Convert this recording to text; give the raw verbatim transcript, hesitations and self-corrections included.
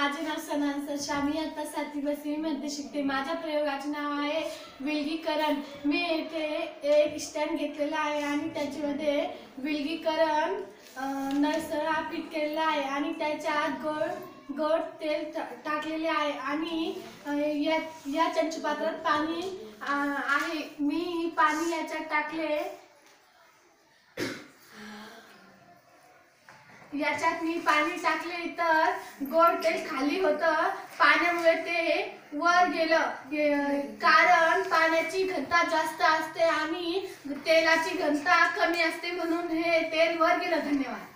माझे नाव सनान सरशा। मी आता सातवी बसवी मध्ये शिकते। माझ्या प्रयोगाचे नाव आहे विलगीकरण। मी येथे एक स्टँड घेतलेला आहे आणि त्याच्यामध्ये विलगीकरण नळसळा फिट केलेला आहे आणि त्याच्यात गोड गोड तेल टाकलेले आहे आणि या या चंचपात्रात पाणी आहे। मी पाणी याच्यात टाकले याच्यात मी पाणी टाकले तर गोड तेल खाली होतं, पाण्यामुळे ते वर गेलं। कारण पाण्याची घनता जास्त असते आणि तेलाची घनता कमी असते, म्हणून हे तेल वर गेलं। धन्यवाद।